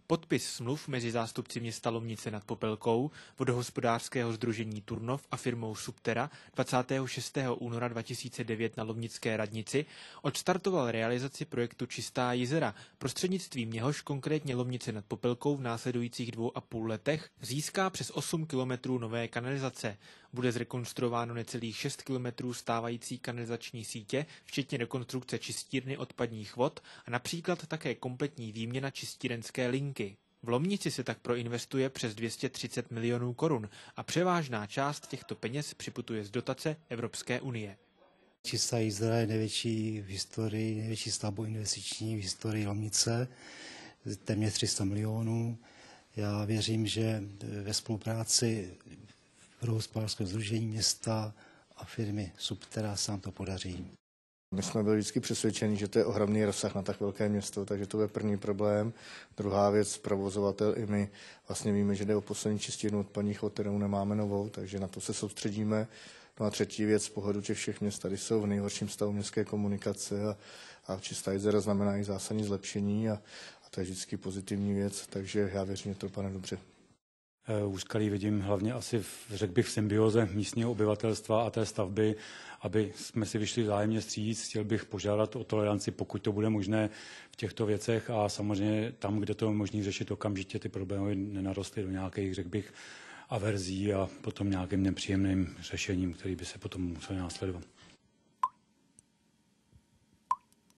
Podpis smluv mezi zástupci města Lomnice nad Popelkou, vodohospodářského sdružení Turnov a firmou Subterra 26. února 2009 na Lomnické radnici odstartoval realizaci projektu Čistá jezera, prostřednictvím něhož konkrétně Lomnice nad Popelkou v následujících 2,5 letech získá přes 8 kilometrů nové kanalizace. Bude zrekonstruováno necelých 6 kilometrů stávající kanalizační sítě, včetně rekonstrukce čistírny odpadních vod a například také kompletní výměna čistírenské linky. V Lomnici se tak proinvestuje přes 230 milionů korun a převážná část těchto peněz připutuje z dotace Evropské unie. Čistá jezera je největší v historii, největší stavba investiční v historii Lomnice, téměř 300 milionů. Já věřím, že ve spolupráci vodohospodářského sdružení města a firmy Subterra se nám to podaří. My jsme byli vždycky přesvědčeni, že to je ohromný rozsah na tak velké město, takže to je první problém. Druhá věc, provozovatel i my vlastně víme, že jde o poslední čistírnu odpadních vod, kterou nemáme novou, takže na to se soustředíme. No a třetí věc, z pohledu těch všech měst, tady jsou v nejhorším stavu městské komunikace a Čistá jezera znamená i zásadní zlepšení a to je vždycky pozitivní věc, takže já věřím, že to dopadne dobře. Úskalí vidím hlavně asi, řekl bych, v symbioze místního obyvatelstva a té stavby, aby jsme si vyšli vzájemně vstříc. Chtěl bych požádat o toleranci, pokud to bude možné v těchto věcech a samozřejmě tam, kde to je možné řešit okamžitě, ty problémy nenarostly do nějakých, řekl bych, averzí a potom nějakým nepříjemným řešením, který by se potom musel následovat.